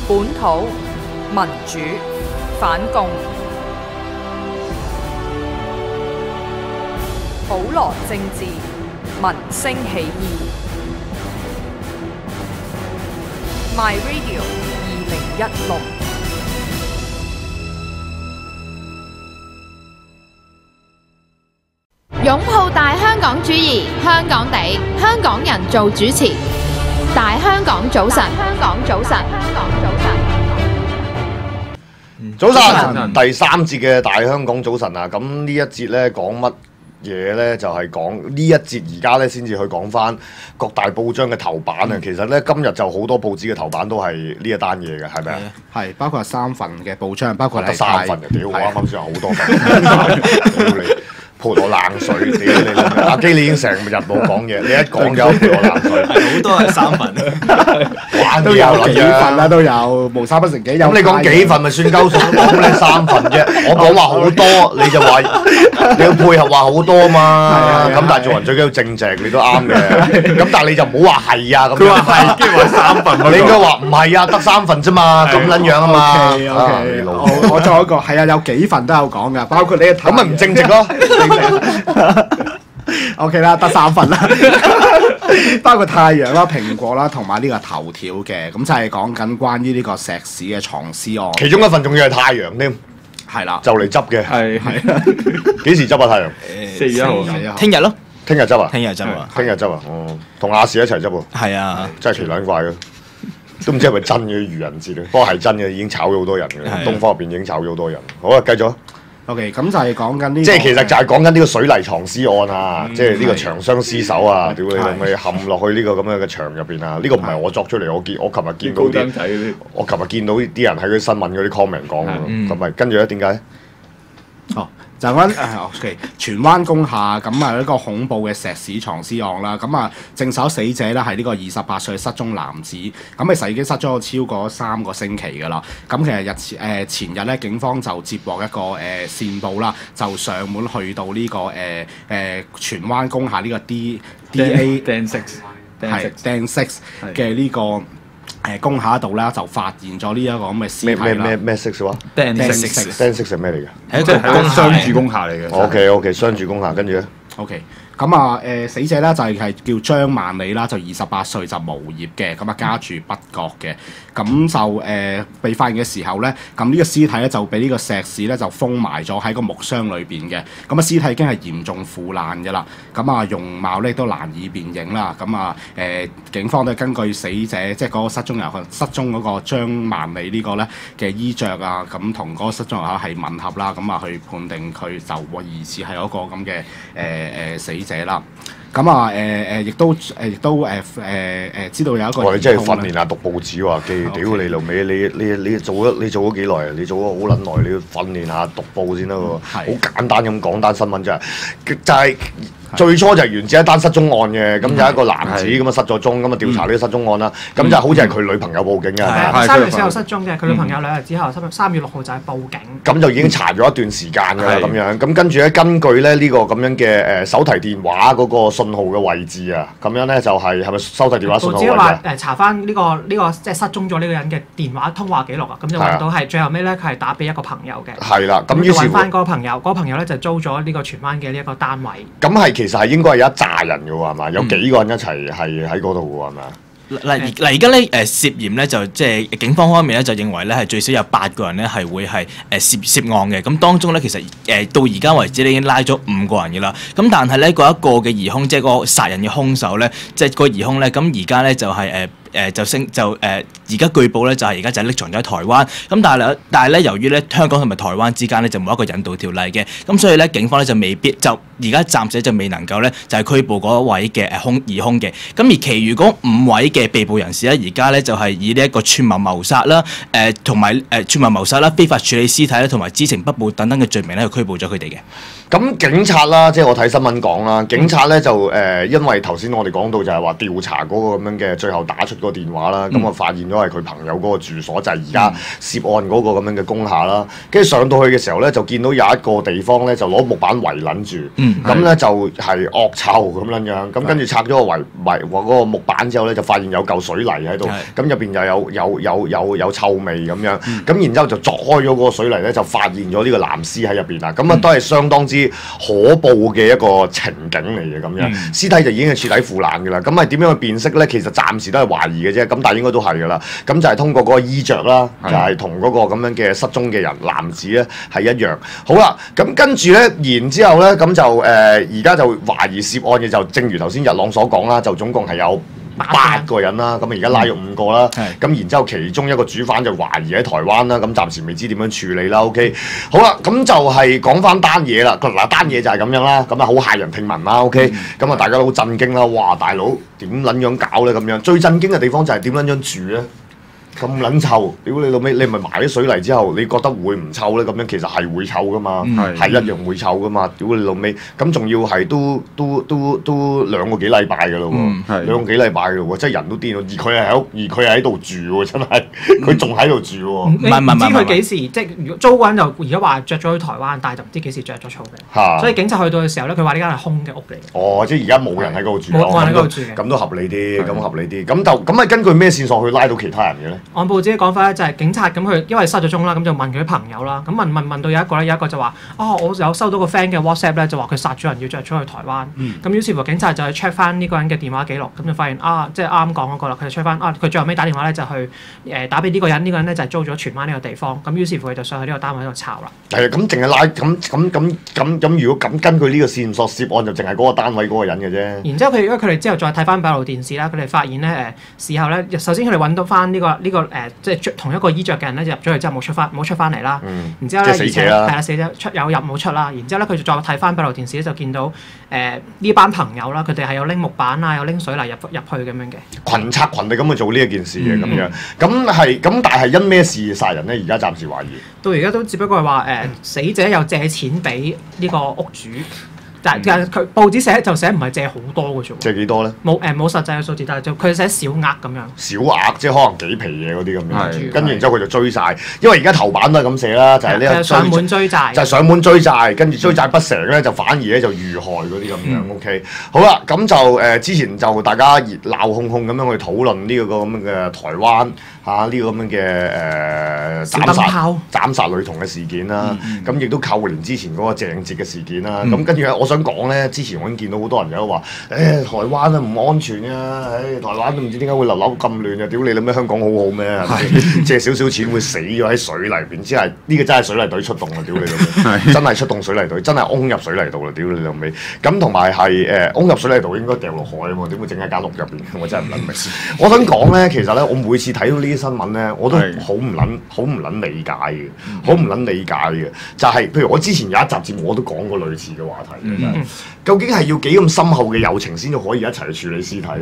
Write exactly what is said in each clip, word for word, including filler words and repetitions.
本土民主反共，普羅政治民聲起義。My Radio 二零一六。 擁抱大香港主義，香港地，香港人做主持。大香港早晨，香港早晨，香港早晨。 早晨，第三節嘅大香港早晨啊！咁呢一節咧講乜嘢咧？就係講呢一節而家咧先至去講翻各大報章嘅頭版啊！嗯、其實咧今日就好多報紙嘅頭版都係呢一單嘢嘅，係咪啊？ 係，包括三份嘅報章，包括得三份嘅，屌！我啱啱先話好多份，屌你！潑我冷水，屌你！阿基你已經成日冇講嘢，你一講就潑我冷水。 好多係三份， 玩都有幾份啦，都有無三不成幾。 咁你講幾份咪算鳩數？講你三份啫，我講話好多，你就話你要配合話好多嘛。咁但係做人最緊要正直，你都啱嘅。咁但係你就唔好話係啊咁。佢話係，跟住話三份。你應該話唔係啊，得三份啫嘛，咁撚樣啊嘛。 O K O K，我我再一個係啊，有幾份都有講㗎，包括你咁咪唔正直咯。 O K 啦，得三份啦，包括太陽啦、蘋果啦，同埋呢個頭條嘅，咁就係講緊關於呢個石屎嘅藏屍案。 其中一份仲要係太陽添， 係啦， 就嚟執嘅。 係係。 幾時執啊？太陽？ 四月一號，聽日咯。 聽日執啊？ 聽日執啊？ 聽日執啊？哦，同亞視一齊執喎。 係啊， 真係奇撚怪嘅，都唔知係咪真嘅愚人節咧。不過係真嘅，已經炒咗好多人嘅。東方入邊已經炒咗好多人。好啊，繼續。 O.K. 咁就係講緊呢， 即係其實就係講緊呢個水泥藏屍案啊！即係呢個長相屍首啊！屌你老味陷落去呢個咁樣嘅牆入邊啊！呢個唔係我作出嚟，我見我琴日見到啲，我琴日見到啲人喺嗰啲新聞嗰啲 comment 講嘅，咁咪跟住咧點解？ 哦。就講誒 OK，荃灣工廈咁啊一個恐怖嘅石屎藏屍案啦，咁啊證實死者咧係呢個二十八歲失蹤男子，咁其實已經失咗超過三個星期㗎啦。咁其實日前誒、呃、前日咧，警方就接獲一個誒、呃、線報啦，就上門去到呢、這個誒誒、呃呃、荃灣工廈呢個 D D A Dan Six 係 Dan Six 嘅呢個。誒工廈度咧就發現咗呢一個咁嘅屍體啦。 咩咩咩 six 話 ？Dan Six Dan Six 係咩嚟嘅？ 係一個商住工廈嚟嘅。 O K O K， 商住工廈，跟住咧。 O K。咁啊，誒、呃、死者咧就係、係、叫張萬里啦，就二十八歲，就無業嘅，咁啊家住北角嘅，咁就誒、呃、被發現嘅時候咧，咁呢個屍體咧就俾呢個石屎咧就封埋咗喺個木箱裏邊嘅，咁啊屍體已經係嚴重腐爛嘅啦，咁啊容貌咧都難以辨認啦，咁啊誒警方都係根據死者即係嗰個失蹤遊客失蹤嗰個張萬里呢個咧嘅衣着啊，咁同嗰個失蹤遊客係吻合啦，咁啊去判定佢就疑似係嗰個咁嘅誒誒死者啦，咁啊誒誒亦都誒亦都誒誒誒知道有一個， 哇！你真係訓練下讀報紙喎，記屌你老味，你你你做咗你做咗幾耐啊？你做咗好撚耐，你要訓練下讀報先得喎。好簡單咁講單新聞啫，就係最初就係源自一單失蹤案嘅，咁有一個男子咁啊失咗蹤，咁啊調查呢個失蹤案啦，咁就好似係佢女朋友報警嘅，係咪？三月四號失蹤嘅，佢女朋友兩日之後，三三月六號就係報警。 咁就已經查咗一段時間㗎啦，咁樣，咁跟住咧，根據咧呢個咁樣嘅誒手提電話嗰個信號嘅位置啊，咁樣咧就係係咪手提電話信號位置？ 報紙話誒查翻呢個呢個即係失蹤咗呢個人嘅電話通話記錄啊，咁就揾到係最後尾咧，佢係打俾一個朋友嘅。 係啦，咁於是揾翻嗰個朋友，嗰個朋友咧就租咗呢個荃灣嘅呢一個單位。 咁係其實係應該係有一紮人嘅喎，係嘛？有幾個人一齊係喺嗰度嘅喎，係咪啊？ 嗱嗱而家咧誒涉嫌咧就即係警方方面咧就認為咧係最少有八個人咧係會係誒涉涉案嘅，咁當中咧其實誒到而家為止咧已經拉咗五個人嘅啦，咁但係咧嗰一個嘅疑兇即係嗰個殺人嘅兇手咧，即係個疑兇咧，咁而家咧就係誒。誒就升就誒而家據報咧就係而家就係匿藏咗喺台灣，咁但係咧但係咧由於咧香港同埋台灣之間咧就冇一個引渡條例嘅，咁所以咧警方咧就未必就而家暫時就未能夠咧就係拘捕嗰一位嘅誒兇疑兇嘅，咁而其餘嗰五位嘅被捕人士咧而家咧就係以呢一個串謀謀殺啦，誒同埋誒串謀謀殺啦、非法處理屍體啦同埋知情不報等等嘅罪名咧去拘捕咗佢哋嘅。 咁警察啦，即係我睇新聞講啦，警察咧就誒、呃、因為頭先我哋講到就係話調查嗰個咁樣嘅最後打出嗰個電話啦，咁啊、嗯、發現咗係佢朋友嗰個住所，就係而家涉案嗰個咁樣嘅工廈啦。跟住上到去嘅時候咧，就見到有一個地方咧就攞木板圍撚住，咁咧、嗯、就係惡臭咁樣樣。咁跟住拆咗個圍圍嗰個木板之後咧，就發現有嚿水泥喺度，咁入邊又有有有有有臭味咁樣。咁、嗯、然之後就鑿開咗嗰個水泥咧，就發現咗呢個男屍喺入邊啦。咁啊都係相當之可怖嘅一個情景嚟嘅咁樣。嗯、屍體就已經係徹底腐爛㗎啦。咁係點樣去辨識咧？其實暫時都係懷疑嘅啫。咁但係應該都係㗎啦。咁就係通過嗰個衣着啦，就係同嗰個咁樣嘅失蹤嘅人男子咧係一樣。好啦，咁跟住咧，然之後咧，咁就誒而家就懷疑涉案嘅就正如頭先日朗所講啦，就總共係有八個人啦。咁啊而家拉咗五個啦。咁、嗯、然之後其中一個主犯就懷疑喺台灣啦。咁暫時未知點樣處理啦。OK，好啦，咁就係講翻單嘢啦。嗱單嘢就係咁樣啦。咁啊好駭人聽聞啦。OK，咁啊、嗯、大家都好震驚啦。哇，大佬點撚樣搞咧？咁樣最震驚嘅地方就係點撚樣住咧？咁撚臭，屌你老味！你咪埋咗水泥之後，你覺得會唔臭咧？咁樣其實係會臭噶嘛，係、嗯、一樣會臭噶嘛，屌你老味！咁仲要係都都都都兩個幾禮拜噶咯喎，兩個幾禮拜噶咯喎，即係人都癲咗，而佢係喺屋，而佢係喺度住喎，真係佢仲喺度住喎。 你唔知佢幾時，即係如果租嗰人就而家話着咗去台灣，但係就唔知幾時着咗草嘅。啊、所以警察去到嘅時候咧，佢話呢間係空嘅屋嚟。 哦，即係而家冇人喺嗰度住。 冇人喺嗰度住嘅。 咁都合理啲，咁合理啲。咁就咁係根據咩線索去拉到其他人嘅咧？ 按報紙講法咧，就係警察咁佢因為失咗蹤啦，咁就問佢啲朋友啦。咁問問問到有一個咧，有一個就話：哦，我有收到個 friend 嘅 WhatsApp 咧，就話佢殺咗人要着出去台灣。咁、嗯、於是乎警察就去 check 翻呢個人嘅電話記錄，咁就發現啊，即係啱啱講嗰個啦。佢就 check 翻啊，佢最後尾打電話咧就去誒、呃、打俾呢個人，呢、呢個人咧就係租咗荃灣呢個地方。咁於是乎佢就上去呢個單位度查啦。 係啊，咁淨係拉咁咁咁咁咁，如果咁根據呢個線索涉案，就淨係嗰個單位嗰個人嘅啫。然之後佢因為佢哋之後再睇翻閉路電視啦，佢哋發現咧誒事後咧，首先佢哋揾到翻呢、呢個呢、呢個誒、呃、即係同一個衣着嘅人咧，入咗去之後冇出翻冇出翻嚟啦。嗯、然之後咧，而且係啊，死者出有入冇出啦。然之後咧，佢就再睇翻閉路電視咧，就見到誒呢、呃、班朋友啦，佢哋係有拎木板啊，有拎水泥入入去咁樣嘅。 群策群力咁去做呢一件事嘅咁、嗯、樣，咁係咁，但係因咩事殺人咧？而家暫時懷疑。 到而家都只不過係話誒，死者有借錢俾呢個屋主。但係佢報紙寫就寫唔係借好多嘅啫喎， 借幾多咧？ 冇誒冇實際嘅數字，但係就佢寫小額咁樣。 小額即係可能幾皮嘢嗰啲咁樣，跟住然之後佢就追債，因為而家頭版都係咁寫啦，就係呢個上門追債， 就係上門追債，跟住追債不成咧，就反而咧就遇害嗰啲咁樣。OK，好啦，咁就誒之前就大家熱鬧哄哄咁樣去討論呢個咁嘅台灣嚇呢個咁樣嘅誒斬殺斬殺女童嘅事件啦，咁亦都扣連之前嗰個鄭捷嘅事件啦，咁跟住我想。想講咧，之前我已經見到好多人有話，誒、欸、台灣啊唔安全啊，誒、欸、台灣都唔知點解會流流咁亂啊！屌你諗咩香港好好咩？借少少錢會死咗喺水泥邊，之係呢個真係水泥隊出動啊！屌你老味，真係出動水泥隊，真係擁入水泥度啦！屌你老味，咁同埋係誒擁入水泥度應該掉落海啊嘛，點會整喺間屋入邊？我真係唔撚明。我想講咧，其實咧，我每次睇到呢啲新聞咧，我都好唔撚好唔撚理解嘅，好唔撚理解嘅，就係、是、譬如我之前有一集節目我都講過類似嘅話題。嗯嗯、究竟係要幾咁深厚嘅友情先至可以一齊去處理屍體？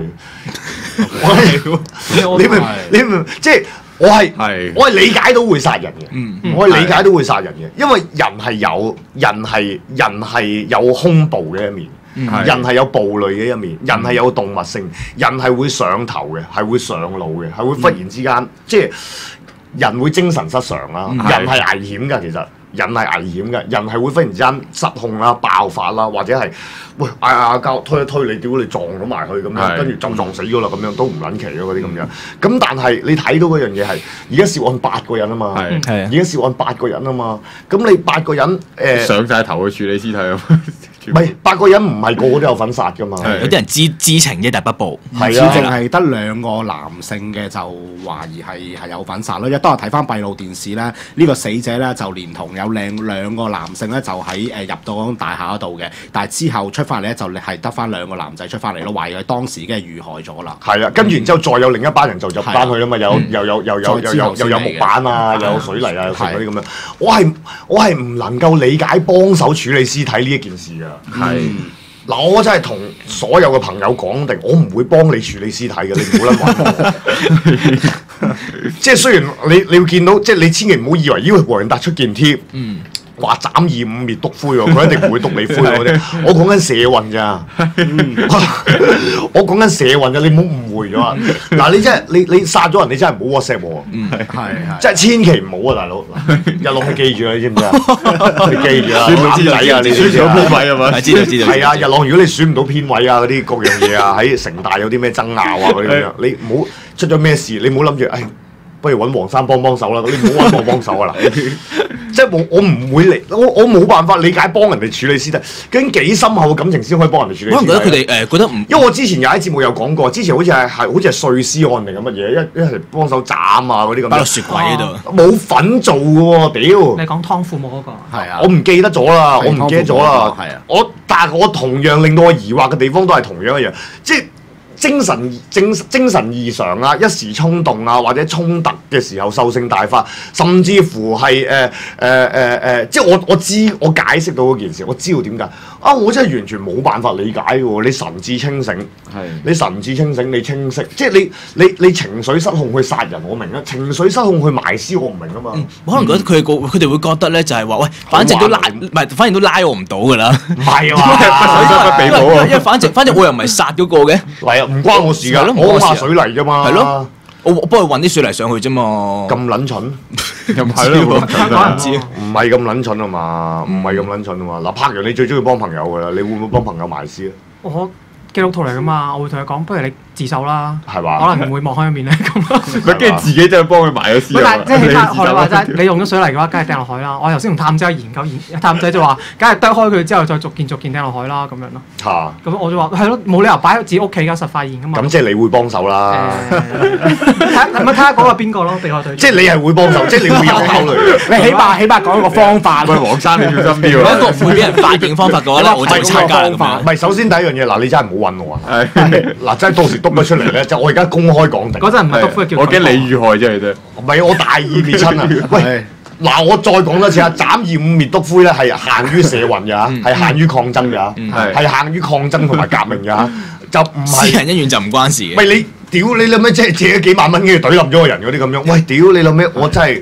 你明？你明？即係我係是我係理解到會殺人嘅，嗯嗯、我係理解到會殺人嘅，因為人係有人係人係有兇暴嘅一面，嗯、人係有暴戾嘅一面，人係有動物性，人係會上頭嘅，係會上腦嘅，係會忽然之間、嗯、即係人會精神失常啦，嗯、人係危險㗎，其實。人係危險嘅，人係會忽然之間失控啦、爆發啦，或者係喂嗌嗌交推一推你，屌你撞咗埋去咁樣，跟住就撞死咗啦，咁樣都唔撚奇咯嗰啲咁樣。咁但係你睇到嗰樣嘢係而家涉案八個人啊嘛，而家涉案八個人啊嘛，咁你八個人誒、呃、 上晒頭去處理屍體啊！ 唔係八個人唔係個個都有份殺噶嘛， 有啲人知知情啫，但不報。 係啊，淨係得兩個男性嘅就懷疑係係有份殺咯。因為當我睇翻閉路電視咧，呢、呢個死者咧就連同有兩兩個男性咧就喺誒入到嗰棟大廈嗰度嘅，但係之後出翻嚟咧就係得翻兩個男仔出翻嚟咯，懷疑佢當時已經係遇害咗啦。 係啊，跟住然之後再有另一班人就入翻去啦嘛，有又有又有又有又有木板啊，又有水泥啊，成嗰啲咁樣。我係我係唔能夠理解幫手處理屍體呢一件事㗎。係嗱，嗯、我真係同所有嘅朋友講定，我唔會幫你處理屍體嘅，你唔好諗揾我。即係雖然你你會見到，即係你千祈唔好以為，因為黃仁達出件貼，嗯， 話斬二五滅篤灰喎，佢一定唔會篤你灰嗰啲。我講緊社運咋，我講緊社運咋，你唔好誤會咗啊！嗱，你真係你你殺咗人，你真係唔好 WhatsApp 喎， 係係， 真係千祈唔好啊，大佬！日朗你記住啊，你知唔知啊？你記住啊，男仔啊，你知唔知啊？ 編位係嘛？知道知道。 係啊，日朗，如果你選唔到編委啊，嗰啲各樣嘢啊，喺城大有啲咩爭拗啊嗰啲咁樣，你唔好出咗咩事，你唔好諗住，誒，不如揾黃生幫幫手啦，你唔好揾我幫手啊嗱。即係我我唔會嚟，我我冇辦法理解幫人哋處理屍體，究竟幾深厚嘅感情先可以幫人哋處理屍體？ 可能覺得佢哋誒覺得唔， 因為我之前有喺節目有講過，之前好似係係好似係碎屍案定係乜嘢，一一係幫手斬啊嗰啲咁樣。 擺落雪櫃嗰度， 冇份做嘅喎，屌！ 你講湯父母嗰個係啊， 我唔記得咗啦，我唔記得咗啦。 係啊， 我但係我同樣令到我疑惑嘅地方都係同樣一樣，即係。精神精精神異常啊，一時衝動啊，或者衝突嘅時候獸性大發，甚至乎係誒誒誒誒，即係我我知我解釋到嗰件事，我知道點解啊！我真係完全冇辦法理解喎。你神志清醒，係你神志清醒，你清晰，即係你你你情緒失控去殺人，我明啊；情緒失控去埋屍，我唔明啊嘛。 嗯、可能覺得佢個佢哋會覺得咧，就係話喂，反正都拉唔係，反正都拉我唔到㗎啦。 唔係啊嘛，因為因為反正反正我又唔係殺嗰個嘅。 係啊，唔關我事㗎，我下水泥啫嘛。 係咯，我我幫佢運啲水泥上去啫嘛。 咁撚蠢， 又唔係咯，唔知唔係咁撚蠢啊嘛，唔係咁撚蠢啊嘛。嗱，柏陽你最中意幫朋友㗎啦，你會唔會幫朋友埋屍啊？ 我基督徒嚟㗎嘛，我會同佢講，不如你自首啦， 係嘛？ 可能唔會望開個面咧咁。 佢跟住自己真係幫佢埋咗屍。 但係即係起碼學你話齋，你用咗水泥嘅話，梗係掟落海啦。我頭先同探仔研究研，探仔就話，梗係剁開佢之後，再逐件逐件掟落海啦，咁樣咯。 嚇！ 咁我就話係咯，冇理由擺喺自己屋企㗎，實發現㗎嘛。 咁即係你會幫手啦。 睇係咪睇下嗰個邊個咯？被害對象。 即係你係會幫手，即係你會有考慮。 你起碼起碼講一個方法。 喂，黃生你小心啲喎。 如果一個唔會俾人發現方法嘅話咧，我就參加咁樣。 唔係，首先第一樣嘢嗱，你真係唔好揾我啊！嗱，真係到時篤咗出嚟咧，就我而家公開講定。 嗰陣唔係篤灰叫。 我驚你遇害啫，你啫。 唔係我大義滅親啊！喂，嗱，我再講多次啊，斬二五滅篤灰咧係限於社運㗎，係限於抗爭㗎，係限於抗爭同埋革命㗎，就唔係私人恩怨就唔關事嘅。 喂，你屌你諗咩？即係借咗幾萬蚊跟住懟冧咗個人嗰啲咁樣。喂，屌你諗咩？我真係。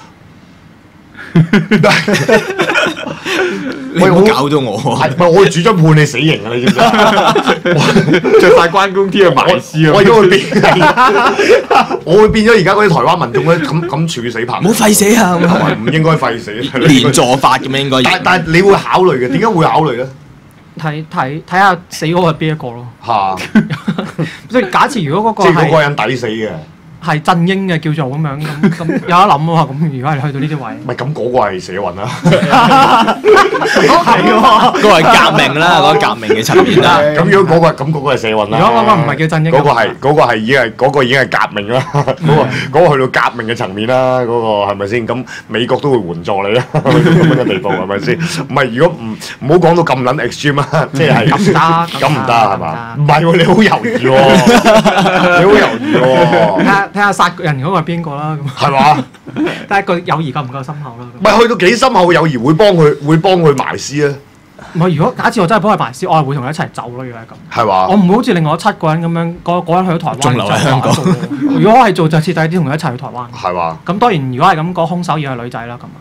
喂，唔好搞到我。 係唔係我主張判你死刑啊？你知唔知啊？ 著曬關公貼去埋屍啊！ 我而家會變，我會變咗而家嗰啲台灣民眾咧咁咁處死彭。 唔好廢死啊！ 同埋唔應該廢死。 連坐法咁樣應該。 但但係你會考慮嘅，點解會考慮咧？ 睇睇睇下死嗰個係邊一個咯。 嚇！ 即係假設如果嗰個即係嗰個人抵死嘅。 係振英嘅叫做咁樣咁咁有得諗喎，咁如果係去到呢啲位， 唔係咁嗰個係社運啦， 係喎， 嗰個係革命啦，嗰個革命嘅層面啦。 咁如果嗰個咁嗰個係社運啦， 如果嗰個唔係叫振英， 嗰個係嗰個係已經係嗰個已經係革命啦，嗰個嗰個去到革命嘅層面啦，嗰個係咪先？咁美國都會援助你啦，去到咁樣嘅地步係咪先？唔係如果唔唔好講到咁撚 extreme 啊，即係咁唔得， 咁唔得係嘛？唔係喎，你好猶豫喎，你好猶豫喎。 睇下殺人嗰個係邊個啦，咁係嘛？ 睇下個友誼夠唔夠深厚啦。 唔係去到幾深厚嘅友誼會幫佢會幫佢埋屍啊？ 唔係，如果假設我真係幫佢埋屍，我係會同佢一齊走咯。如果係咁， 係嘛？ 我唔會好似另外七個人咁樣，嗰嗰人去咗台灣， 仲留喺香港。 如果我係做就徹底啲，同佢一齊去台灣。 係嘛？ 咁當然，如果係咁，嗰兇手要係女仔啦，咁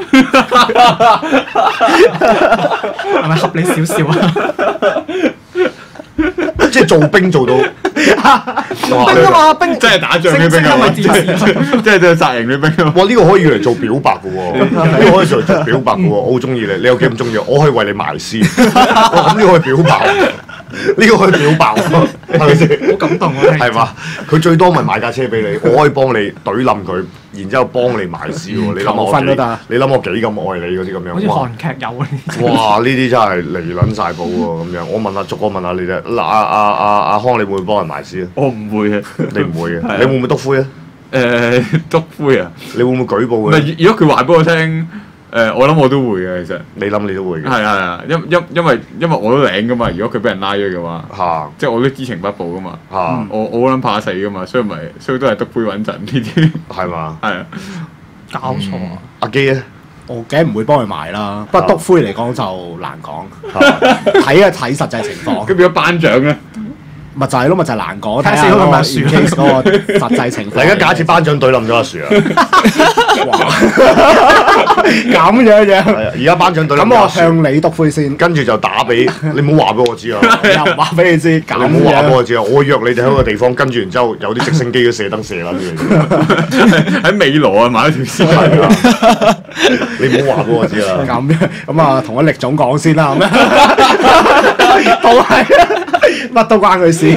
係咪合理少少啊？ 即係做兵做到兵啊嘛，兵真係打仗啲兵啊嘛，即係即係殺人啲兵啊！ 哇！呢個可以用嚟做表白嘅喎，呢個可以做嚟做表白嘅喎，我好中意你，你有幾咁中意？我可以為你埋屍，哇！咁呢個可以表白，呢個可以表白喎，係咪先？ 好感動喎！ 係嘛？佢最多咪買架車俾你，我可以幫你懟冧佢，然之後幫你埋屍喎。你諗我幾？你諗我幾咁愛你嗰啲咁樣？ 好似韓劇有啊！ 哇！呢啲真係離撚晒譜喎，咁樣。我問下逐個問下你啫。嗱，阿阿阿阿康，你會唔會幫人埋屍啊？ 我唔會嘅， 你唔會嘅。你會唔會篤灰啊？ 誒，篤灰啊！ 你會唔會舉報唔佢？ 係，如果佢話俾我聽，誒，我諗我都會嘅，其實。 你諗你都會嘅。 係係係，因因因為因為我都領噶嘛，如果佢俾人拉咗嘅話， 嚇， 即係我都知情不報噶嘛， 嚇， 我我好撚怕死噶嘛，所以咪所以都係篤灰穩陣呢啲。 係嘛？ 係啊， 搞錯啊！ 阿基咧？ 我梗係唔會幫佢埋啦，不過篤灰嚟講就難講，睇啊睇實際情況。 咁變咗班長咧？ 咪就係咯，咪就係難講。 睇下嗰個咪樹 case 嗰個實際情況。 而家假設班長隊冧咗阿樹啊！ 咁樣樣。 係啊，而家班長隊冧咗咁我阿樹， 向你篤灰先， 跟住就打俾你，唔好話俾我知啊！ 又唔話俾你知， 你咁唔好話俾我樣。 知啊！我約你哋喺個地方，跟住然之後有啲直升機都射燈射撚住喺美羅啊買咗條絲你，係啊！你唔好話俾我知啊！ 咁樣咁啊，同阿力總講先啦，咁樣都係乜都關佢事。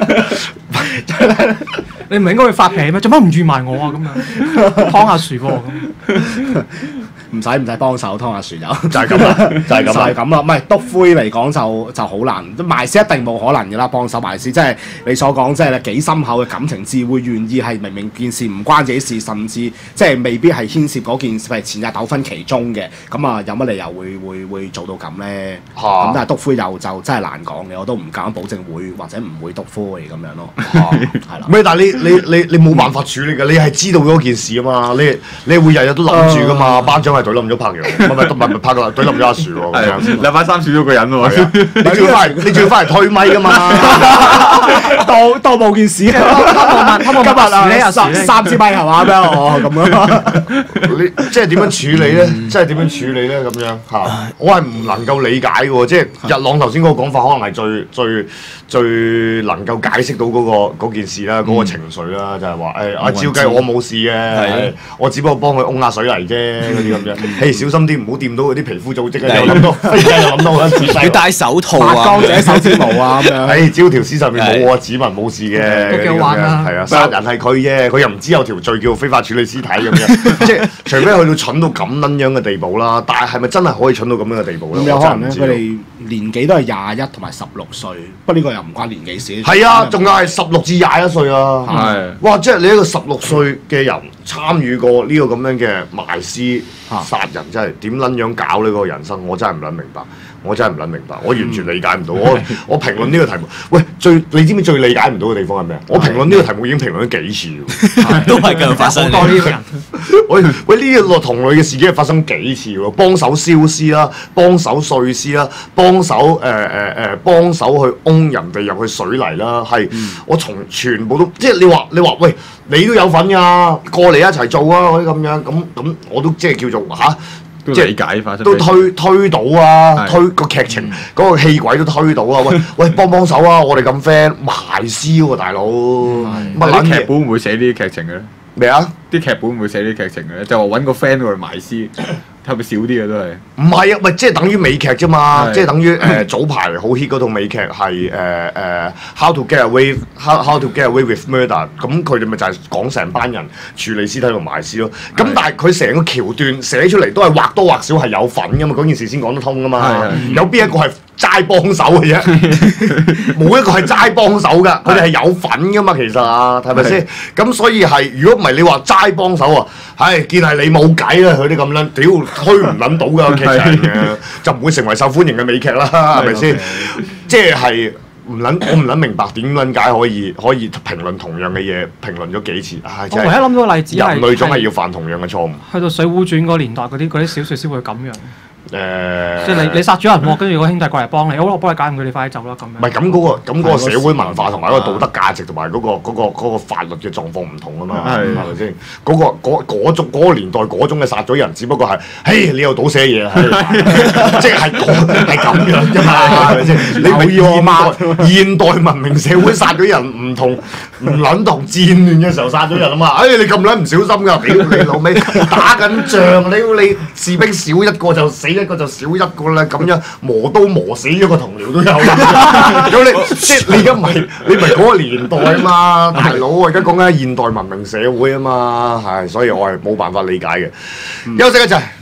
你唔係應該會發脾氣咩？做乜唔預埋我啊？咁樣劏下樹喎咁。 唔使唔使幫手劏下樹友， 就係咁啦，就係咁啦就係。咁啦。唔係篤灰嚟講就就好難，埋屍一定冇可能㗎啦。幫手埋屍，即係你所講，即係你幾深厚嘅感情至會願意係明明件事唔關自己事，甚至即係未必係牽涉嗰件事係前日糾紛其中嘅。咁啊，有乜理由會會會做到咁咧？ 嚇咁但係篤灰又就真係難講嘅，我都唔敢保證會或者唔會篤灰咁樣咯。係啦。 咩？但係你你你你冇辦法處理㗎，你係知道嗰件事啊嘛，你你會日日都諗住㗎嘛。班長係隊冧咗柏楊，唔係唔係唔係柏楊隊冧咗阿樹喎咁樣。 係禮拜三少咗個人喎。 係啊，你仲要翻嚟，你仲要翻嚟推咪㗎嘛？ 當當冇件事，今日啊三三支咪係嘛咩？哦咁樣。 你即係點樣處理咧？即係點樣處理咧？咁樣嚇，我係唔能夠理解嘅喎。即係日朗頭先嗰個講法，可能係最最最能夠解釋到嗰個嗰件事啦，嗰個情緒啦，就係話誒阿照計我冇事嘅，我只不過幫佢擁下水泥啫嗰啲咁樣。誒小心啲，唔好掂到嗰啲皮膚組織啊！又諗到，忽然間又諗到好仔細。 要戴手套抹啊乾！自己手指毛啊咁樣。 誒，只要條屍上面冇我指紋冇事嘅， 都幾好玩啊係啊，殺人係佢啫，佢又唔知有條罪叫非法處理屍體咁樣，即係除非去到蠢到咁撚樣嘅地步啦，但係係咪真係可以蠢到咁樣嘅地步咧？ 咁有可能咧，佢我真係唔知道。 哋年紀都係廿一同埋十六歲，不過呢個又唔關年紀事。 係啊，仲有係十六至廿一歲啊！ 係哇！即係你一個十六歲嘅人參與過呢個咁樣嘅埋屍殺人，真係點撚樣搞呢個人生？我真係唔撚明白，我真係唔撚明白，我完全理解唔到。我我評論呢個題目，喂，最你知唔知最理解唔到嘅地方係咩啊？我評論呢個題目已經評論咗幾次喎。 都係繼續發生好多呢啲人。 喂喂，呢一個同類嘅事件係發生幾次喎？幫手燒屍啦，幫手碎屍啦，幫手誒誒誒幫手去擁人哋入去水泥啦，係、 嗯、 我從全部都即係你話你話喂，你都有份㗎，過嚟一齊做啊嗰啲咁樣，咁咁我都即係叫做嚇。啊都即係理解發生都咩事推推到啊， 係推個劇情嗰個戲軌都推到啊！喂喂，幫幫手啊！我哋咁 friend 埋屍喎，大佬乜啲劇撚嘢本會唔會寫呢啲劇情嘅咧？ 咩啊？ 啲劇本會唔會寫呢啲劇情嘅咧？就話揾個 friend 過嚟埋屍，係咪少啲嘅都係？ 唔係啊，咪即係等於美劇啫嘛， 係即係等於誒、呃、早排好 hit 嗰套美劇係誒誒 How to Get Away How How to Get Away with Murder，咁佢哋咪就係講成班人處理屍體同埋屍咯。咁但係佢成個橋段寫出嚟都係或多或少係有份噶嘛，嗰件事先講得通噶嘛。 係有邊一個係齋幫手嘅啫？冇一個係齋幫手噶，佢哋係有份噶嘛，其實啊，係咪先？咁所以係如果唔係你話齋幫手啊，唉，見係你冇計啦，佢啲咁撚屌推唔撚到㗎劇情嘅，就唔會成為受歡迎嘅美劇啦，係咪先？即係唔撚，我唔撚明白點撚解可以可以評論同樣嘅嘢，評論咗幾次，唉，真係我唯一諗到個例子係人類總係要犯同樣嘅錯誤。 去到《水滸傳》嗰個年代，嗰啲嗰啲小説先會咁樣。 誒， 即係你你殺咗人喎，跟住個兄弟過嚟幫你，好啦，我幫你解唔佢，你快啲走啦咁樣。 唔係咁嗰個咁嗰個社會文化同埋嗰個道德價值同埋嗰個嗰個嗰個法律嘅狀況唔同啊嘛，係係咪先？嗰個嗰嗰種嗰個年代嗰種嘅殺咗人，只不過係，嘿，你又倒寫嘢啊，即係係嗰係咁樣啫嘛，係咪先？你咪有要啊現代現代文明社會殺咗人唔同唔撚同戰亂嘅時候殺咗人啊嘛，哎你咁撚唔小心㗎，屌你老味打緊仗，你你士兵少一個就死一個就少一個啦，咁樣磨刀磨死咗個同僚都有啦。咁你即係你而家唔係你唔係嗰個年代啊嘛，大佬啊！而家講緊現代文明社會啊嘛，係，所以我係冇辦法理解嘅。休息一陣。